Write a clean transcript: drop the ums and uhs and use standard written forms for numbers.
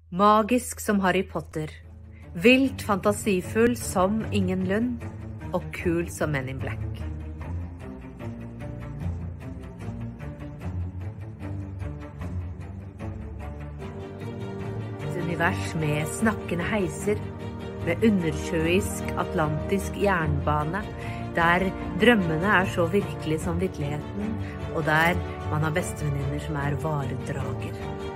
Magisk som Harry Potter, vilt fantasifull som Ingen Lund, og kul som Men in Black. Et univers med snakkende heiser, med undersjøisk atlantisk jernbane, der drømmene så virkelig som virkeligheten, og der man har bestevenninner som varedrager.